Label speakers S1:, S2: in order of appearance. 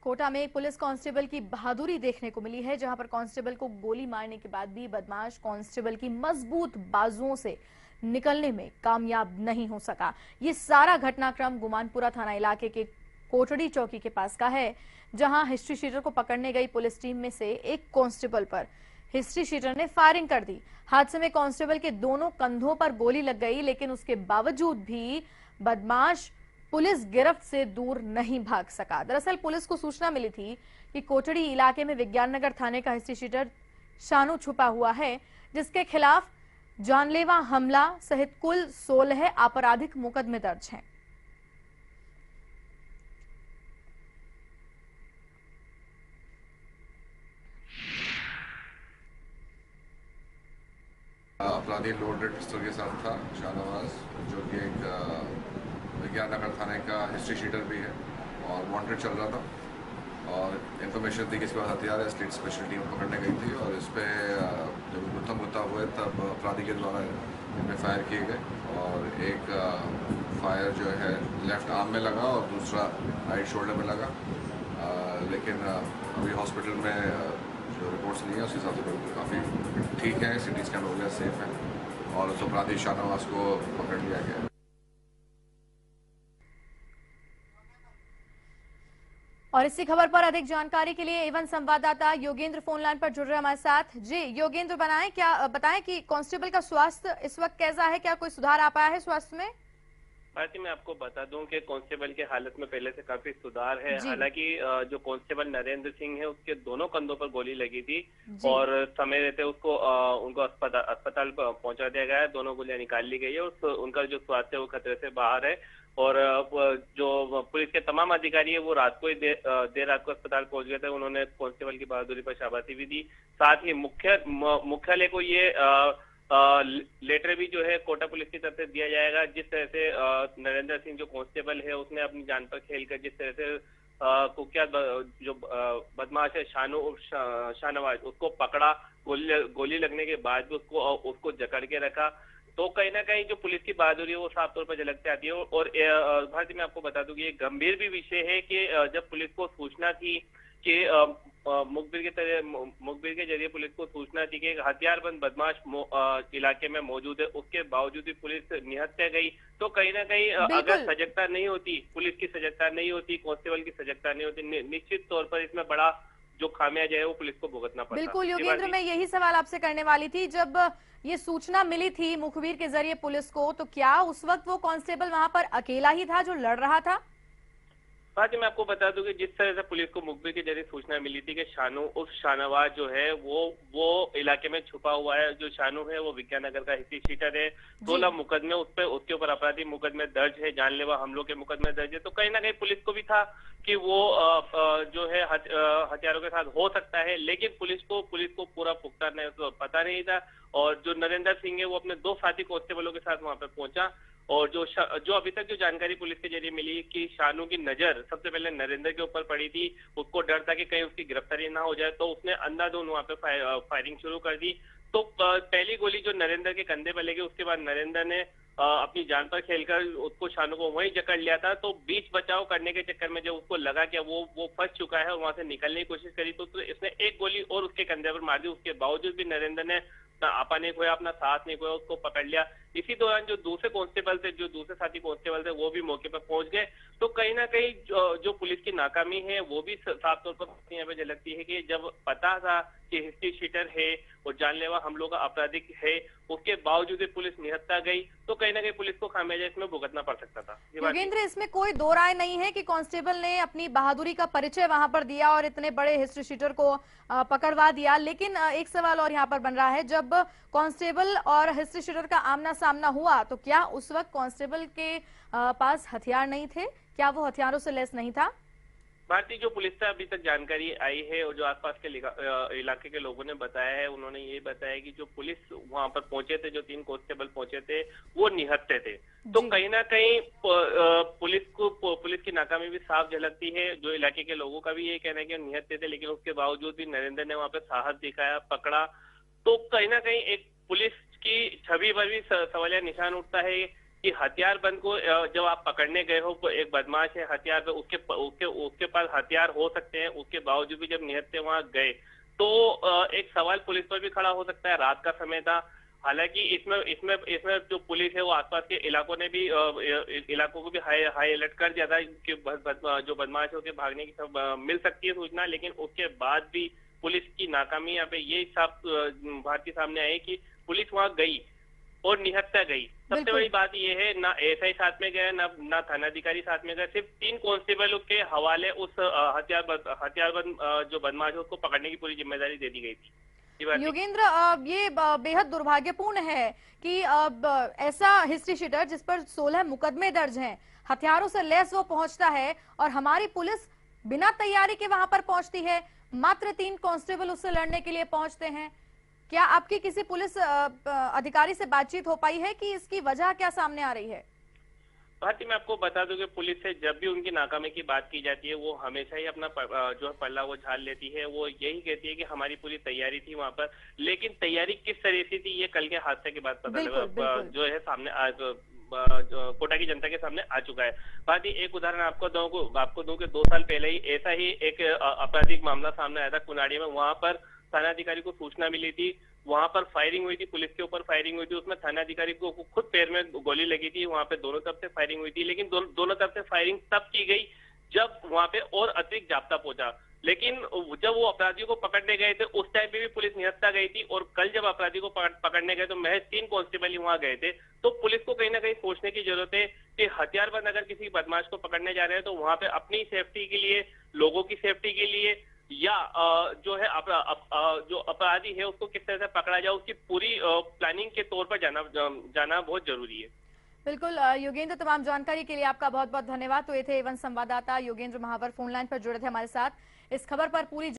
S1: कोटा में एक police constable की बहादुरी देखने को मिली है, जहां पर कांस्टेबल को गोली मारने के बाद भी बदमाश कांस्टेबल की मजबूत बाजुओं से निकलने में कामयाब नहीं हो सका। ये सारा घटनाक्रम गुमानपुरा थाना इलाके के कोटड़ी चौकी के पास का है, जहां हिस्ट्री शीटर को पकड़ने गई पुलिस टीम में से एक कांस्टेबल पर हिस्ट्री शीटर ने फायरिंग कर दी। हादसे में कांस्टेबल के दोनों कंधों पर गोली लग गई, लेकिन उसके बावजूद भी बदमाश पुलिस गिरफ्त से दूर नहीं भाग सका। दरअसल पुलिस को सूचना मिली थी कि कोटड़ी इलाके में विज्ञाननगर थाने का हिस्ट्री शीटर शानू छुपा हुआ है, जिसके खिलाफ जानलेवा हमला सहित कुल 16 आपराधिक मुकदमे दर्ज हैं।
S2: अपराधी लोडेड पिस्टल के साथ था शाहनवाज, जो कि एक विज्ञाननगर थाने का हिस्ट्री शीटर भी है और वांटेड चल रहा था। और इन्फॉर्मेशन थी कि इसके पास हथियार है, स्टेट स्पेशल टीम पकड़ने गई थी और इस पर जब गुत्था हुए तब अपराधी के द्वारा इनमें फायर किए गए और एक फायर जो है लेफ्ट आर्म में लगा और दूसरा राइट शोल्डर में लगा। लेकिन अभी हॉस्पिटल में जो रिपोर्ट्स ली है उस हिसाब से काफ़ी ठीक है, सिटी स्कैन हो गया, सेफ है और उस अपराधी शाहनवाज को पकड़ लिया गया।
S1: और इसी खबर पर अधिक जानकारी के लिए एवन संवाददाता योगेंद्र फोन लाइन पर जुड़ रहे हमारे साथ। जी योगेंद्र, बताएं कि कांस्टेबल का स्वास्थ्य इस वक्त कैसा है, क्या कोई सुधार आ पाया है स्वास्थ्य में?
S3: भारती, मैं आपको बता दूं कि कांस्टेबल की हालत में पहले से काफी सुधार है। हालांकि जो कांस्टेबल नरेंद्र सिंह है उसके दोनों कंधों पर गोली लगी थी और समय रहते उसको उनको अस्पताल पहुंचा दिया गया है। दोनों गोलियां निकाल ली गई है और उनका जो स्वास्थ्य है वो खतरे से बाहर है। और जो पुलिस के तमाम अधिकारी है वो रात को ही देर रात को अस्पताल पहुंच गए थे। उन्होंने कांस्टेबल की बहादुरी पर शाबाशी भी दी। साथ ही मुख्यालय को ये लेटर भी जो है कोटा पुलिस की तरफ से दिया जाएगा। जिस तरह से नरेंद्र सिंह जो कांस्टेबल है उसने अपनी जान पर खेलकर जिस तरह से कुख्यात जो बदमाश है शाहनवाज उसको पकड़ा, गोली लगने के बाद भी उसको जकड़ के रखा, तो कहीं ना कहीं जो पुलिस की बहादुरी है वो साफ तौर पर झलकती आती है। और भारती, मैं आपको बता दूं कि ये गंभीर भी विषय है कि जब पुलिस को सूचना थी कि मुखबिर के जरिए पुलिस को सूचना थी कि एक हथियारबंद बदमाश इलाके में मौजूद है, उसके बावजूद भी पुलिस निहत्थे गई। तो कहीं ना कहीं अगर सजगता नहीं होती, पुलिस की सजगता नहीं होती, कांस्टेबल की सजगता नहीं होती, निश्चित तौर पर इसमें बड़ा जो खामियाजा है वो पुलिस को भुगतना पड़ता।
S1: बिल्कुल योगेंद्र, मैं यही सवाल आपसे करने वाली थी। जब ये सूचना मिली थी मुखबिर के जरिए पुलिस को, तो क्या उस वक्त वो कांस्टेबल वहां पर अकेला ही था जो लड़ रहा था?
S3: बात मैं आपको बता दूं कि जिस तरह से पुलिस को मुखबिर के जरिए सूचना मिली थी कि शाहनवाज जो है वो इलाके में छुपा हुआ है। जो शानू है वो विज्ञाननगर का हिस्ट्री शीटर है। 16 मुकदमे उसके ऊपर आपराधिक मुकदमे दर्ज है, जानलेवा हमलों के मुकदमे दर्ज है। तो कहीं ना कहीं पुलिस को भी था कि वो जो है हथियारों के साथ हो सकता है, लेकिन पुलिस को पूरा पुख्ता नहीं तो पता नहीं था। और जो नरेंद्र सिंह है वो अपने 2 साथी कांस्टेबलों के साथ वहां पर पहुंचा और जो अभी तक जो जानकारी पुलिस के जरिए मिली कि शानू की नजर सबसे पहले नरेंद्र के ऊपर पड़ी थी। उसको डर था कि कहीं उसकी गिरफ्तारी ना हो जाए, तो उसने अंधाधुंध वहां पे फायरिंग शुरू कर दी। तो पहली गोली जो नरेंद्र के कंधे पर लगी, उसके बाद नरेंद्र ने अपनी जान पर खेलकर उसको शानू को वहीं जकड़ लिया था। तो बीच बचाव करने के चक्कर में जब उसको लगा कि वो फंस चुका है और वहां से निकलने की कोशिश करी, तो इसने एक गोली और उसके कंधे पर मार दी। उसके बावजूद भी नरेंद्र ने आपा नहीं खोया, अपना साथ नहीं खोया, उसको पकड़ लिया। इसी दौरान जो दूसरे साथी कांस्टेबल थे वो भी मौके पर पहुंच गए। तो कहीं ना कहीं जो पुलिस की नाकामी है वो भी साफ तौर पर यहाँ पे झलकती है कि जब पता था कि हिस्ट्री शीटर है और जानलेवा हमलों का आपराधिक है, उसके बावजूद भी पुलिस निहत्था गई, तो कहीं ना कहीं पुलिस को खामियाजा इसमें भुगतना पड़ सकता था।
S1: योगेंद्र, इसमें कोई दो राय नहीं है कि कांस्टेबल ने अपनी बहादुरी का परिचय वहां पर दिया और इतने बड़े हिस्ट्री शीटर को पकड़वा दिया। लेकिन एक सवाल और यहाँ पर बन रहा है, जब कांस्टेबल और हिस्ट्री शीटर का आमना सामना हुआ तो क्या उस वक्त कांस्टेबल के पास हथियार नहीं थे? क्या वो हथियारों से लैस नहीं था?
S3: भारतीय जो पुलिस से अभी तक जानकारी आई है और जो आसपास के इलाके के लोगों ने बताया है, उन्होंने ये बताया कि जो पुलिस वहां पर पहुंचे थे, जो 3 कांस्टेबल पहुंचे थे, वो निहत्थे थे। तो कहीं ना कहीं पुलिस की नाकामी भी साफ झलकती है। जो इलाके के लोगों का भी ये कहना है कि निहत्थे थे, लेकिन उसके बावजूद भी नरेंद्र ने वहां पर साहस दिखाया, पकड़ा। तो कहीं ना कहीं एक पुलिस की छवि पर भी सवालिया निशान उठता है कि हथियारबंद को जब आप पकड़ने गए हो, एक बदमाश है हथियार, उसके उसके उसके पास हथियार हो सकते हैं, उसके बावजूद भी जब निहत्थे वहां गए तो एक सवाल पुलिस पर भी खड़ा हो सकता है। रात का समय था, हालांकि इसमें इसमें इसमें जो पुलिस है वो आसपास के इलाकों ने भी इलाकों को भी हाई अलर्ट कर दिया था कि जो बदमाश है उसके भागने की सब मिल सकती है सूचना, लेकिन उसके बाद भी पुलिस की नाकामी यहाँ पे ये साफ भारतीय सामने आई कि पुलिस वहां गई और निहत्था गई। सबसे
S1: बिल्कुल।
S3: बड़ी बात ये है, ना एसआई साथ में गए, ना थानाधिकारी साथ में गए, सिर्फ 3 कांस्टेबल के हवाले उस हथियारबंद जो बदमाश है उसको पकड़ने की पूरी जिम्मेदारी दे दी गई थी। ये बात
S1: योगेंद्र, ये बेहद दुर्भाग्यपूर्ण है कि अब ऐसा हिस्ट्री शीटर जिस पर 16 मुकदमे दर्ज हैं, हथियारों से लैस वो पहुंचता है और हमारी पुलिस बिना तैयारी के वहां पर पहुंचती है। मात्र 3 कांस्टेबल उससे लड़ने के लिए पहुंचते हैं। क्या आपकी किसी पुलिस अधिकारी से बातचीत हो पाई है कि इसकी वजह क्या सामने आ रही है?
S3: भारती, मैं आपको बता दूं कि पुलिस से जब भी उनकी नाकामी की बात की जाती है वो हमेशा ही अपना जो है पल्ला वो झाड़ लेती है। वो यही कहती है कि हमारी पूरी तैयारी थी वहां पर, लेकिन तैयारी किस तरह से थी ये कल के हादसे के बाद पता लगा, जो है सामने कोटा की जनता के सामने आ चुका है। भारती, एक उदाहरण आपको दूं कि 2 साल पहले ही ऐसा ही एक आपराधिक मामला सामने आया था कुनाड़ी में। वहां पर थानाधिकारी को सूचना मिली थी, वहां पर फायरिंग हुई थी, पुलिस के ऊपर फायरिंग हुई थी, उसमें थानाधिकारी को खुद पैर में गोली लगी थी। वहां पे दोनों तरफ से फायरिंग हुई थी, लेकिन दोनों तरफ से फायरिंग तब की गई जब वहां पे और अतिरिक्त जाब्ता पहुंचा। लेकिन जब वो अपराधियों को पकड़ने गए थे उस टाइम पे भी पुलिस निहत्था गई थी, और कल जब अपराधियों को पकड़ने गए तो महज 3 कांस्टेबल ही वहां गए थे। तो पुलिस को कहीं ना कहीं सोचने की जरूरत है कि हथियारबंद अगर किसी बदमाश को पकड़ने जा रहे हैं तो वहां पे अपनी सेफ्टी के लिए, लोगों की सेफ्टी के लिए, या जो है जो अपराधी है उसको किस तरह से पकड़ा जाए उसकी पूरी प्लानिंग के तौर पर जाना बहुत जरूरी है।
S1: बिल्कुल योगेंद्र, तमाम जानकारी के लिए आपका बहुत बहुत धन्यवाद। तो ये थे एवन संवाददाता योगेंद्र महावर फोन लाइन पर जुड़े थे हमारे साथ। इस खबर पर पूरी